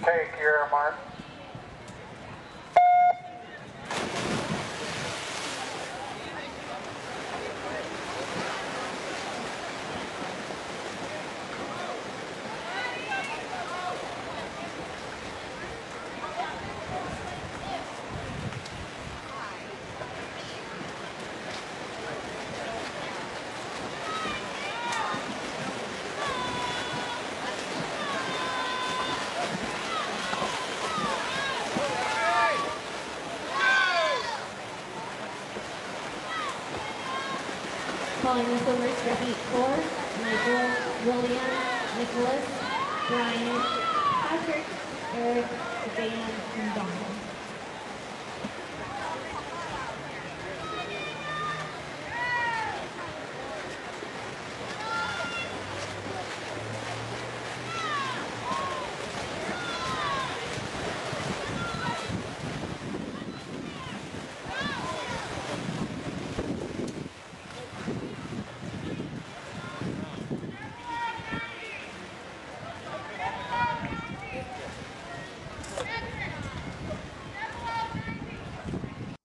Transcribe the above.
Take your mark. Calling the swimmers for heat 4, Michael, William, Nicholas, Brian, Patrick, Eric, Dan, and Donald.